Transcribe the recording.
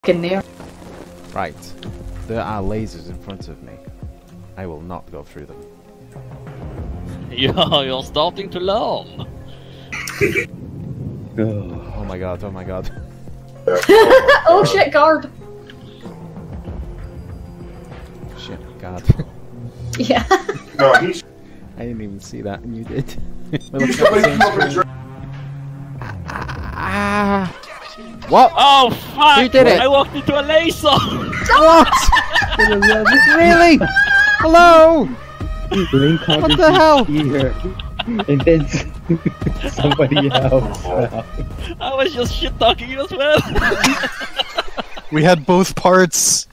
There. Right. There are lasers in front of me. I will not go through them. You're starting to learn. Oh my god, oh my god. Oh shit, guard! Shit, god. Yeah. No, he's. I didn't even see that, and you did. Ah! What? Oh fuck! Who did it? I walked into a laser! What? Really? Hello? What the hell? Here. And then somebody else. I was just shit talking you as well. We had both parts.